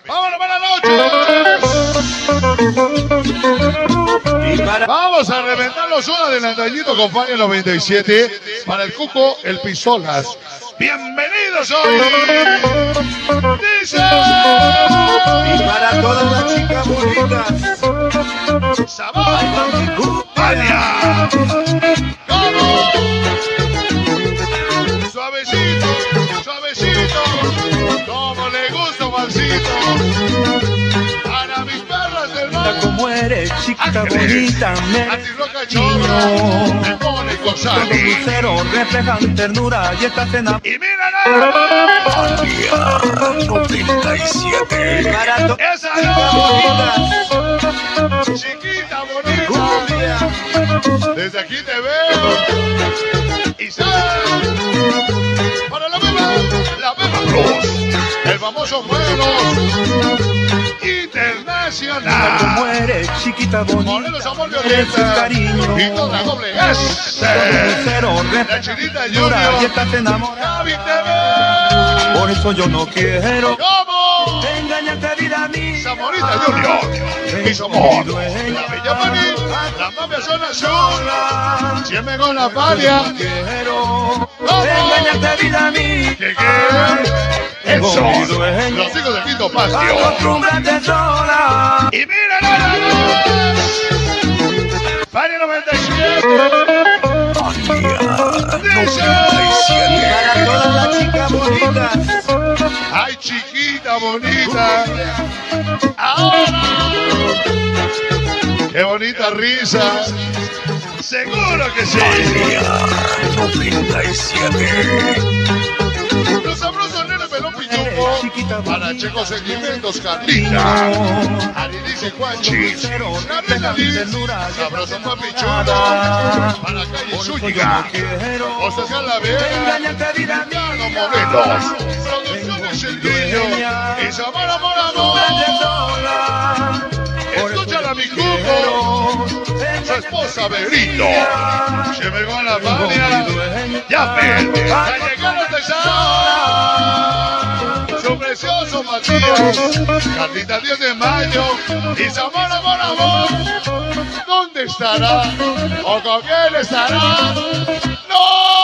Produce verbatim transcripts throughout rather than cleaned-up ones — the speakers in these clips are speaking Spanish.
¡Vámonos, buenas noches! Vamos a reventarlos un adelantadito con Fania noventa y siete para el Cuco, el Pistolas. ¡Bienvenidos hoy! ¡Dice! Y para todas las chicas bonitas, ¡Sabor! ¡Fania! ¡Cómo! Suavecito, suavecito, como le gusta Juancito. Para mis perras del mar. como eres, chica Ángeles, bonita, me Antirroca Chorro, me pone Los Cosali. luceros reflejan ternura y estás enamorada. Y mira Fania noventa y siete. Para todas esa las chicas bonitas, no, chiquita bonita. Desde aquí te veo. Y sal para la beba, la beba Plus, el famoso Morelos Internacional. como eres, chiquita bonita, Morelos Amor eres Violeta cariño. y toda doble Los S. luceros La reflejan chinita ternura y Junior, estás enamorada. Javi T V. Por eso yo no quiero ¿Cómo? engañarte, vida mía. Zamorita Junior, mi amor, la bella Mani, la mafia zona sur, siempre con la Fania. Quiero ¿Cómo? engañarte, vida mía. ¿Qué qué? Eso, los hijos de Quinto Patio. Acostúmbrate sola. Y mira nada más, Fania noventa y siete. Para todas las chicas bonitas, Ay, chiquita bonita. Ahora, qué bonita risa. Seguro que sí. noventa y siete. Los sabrosos nene pelón pichumbo. Para Checo Sentimientos, Carlita. Aridice Juanchi. Gabriela Liz. Sabroso papichudo. Para calle Zúñiga. José Calavera. engañarte, vida Llano mía. Morelos. Producciones El Niño. Y Samara Amor Amor. Escúchala mi cuco. Su esposa Berito. Se me va la Fania. Ya vete. Ya llegaron de San. Su precioso Matías. Carlita diez de mayo. Y Samara Amor Amor. ¿Dónde estará? ¿O con quién estará? ¡No!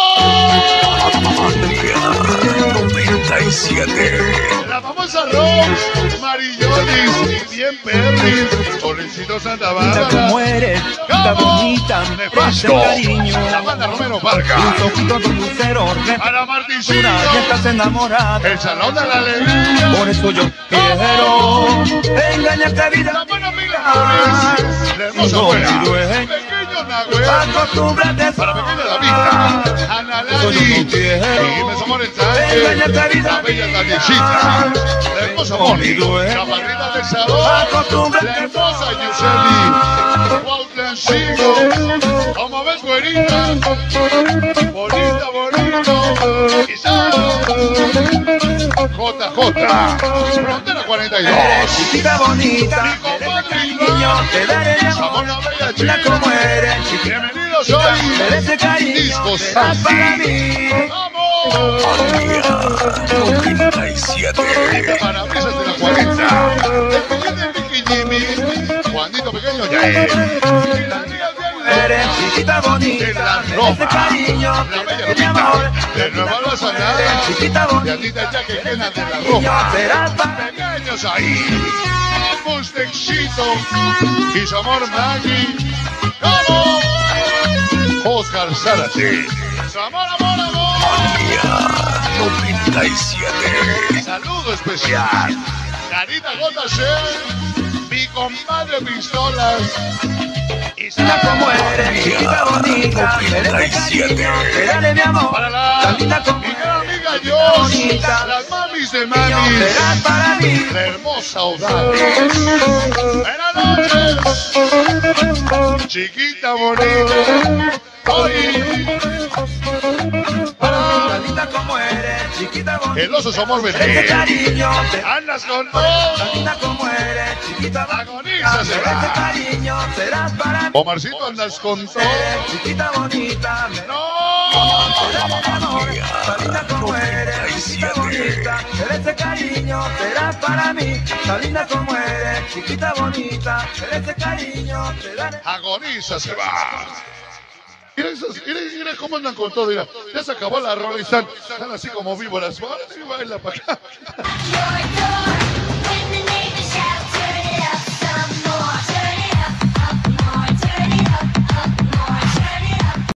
noventa y siete. La famosa Rose, Marillonis, bien Perris, Solecito Santa Bonita como Bárbara, eres, chica bonita, Nefasto, eres cariño. la banda Romero Tus Vargas, ojitos de lucero reflejan para ternura Martincillo, y estás enamorada. el Salón de la Alegría, Por eso yo quiero engañarte, vida la buena mía. Mila Flores, la hermosa abuela, pequeño Nahuel, Acostúmbrate para pequeña sola. David, Ana Lali, y Mes Amor el Sánchez, la bella Danielita, la hermosa Moni, la barrita del Salón, la hermosa Yuseli, Cuautlancigo, como ves güerita, bonita, bonito, y J J, Frontera cuarenta y dos, Chiquita bonita, mi eres compadre cariño, te daré mi Iván, amor. Sabor la bella Mira chica, como eres, chiquita, bienvenidos eres de hoy, cariño, Discos serás para Santi, mí. vamos, noventa y siete. parabrisas de la cuarenta, el pequeño de Mickey Jimmy, Juanito Pequeño ya es, y las niñas Eres chiquita bonita, de la eres de Roma, cariño, la te bella daré mi amor. Lupita, de Nueva Los Anada, Chiquita de bonita, Anita ya que queda de la niño, Roma, serás para pequeños ahí, Mustexito y su amor Maggie, como Oscar Zárate, su amor, amor, amor, noventa y siete. saludo especial, Carita Gota Shell, mi compadre Pistolas, y Mira como eres, chiquita bonita, eres de cariño, te daré mi amor. para la Tantita como mi gran amiga Jos, las mamis de niño, mamis, serás para mí. la hermosa Odal. Buenas noches, chiquita bonita, hoy para Tantita como eres, chiquita bonita, el oso Somos eres de Beté. cariño, te Andas con todo, Tantita como eres, chiquita bonita, agoniza se eres de va. cariño, serás para mí. Omarcito, andas con todo. Eres chiquita bonita, me No, serás mi amor. Tantita como eres, chiquita bonita, eres de cariño, serás para para mí, tan linda como eres, chiquita bonita, merece cariño, te daré. Agoniza, se va. Mira, esos, mira, mira cómo andan con todo, mira. Ya se acabó la rola y están, están así como víboras. Y baila para acá.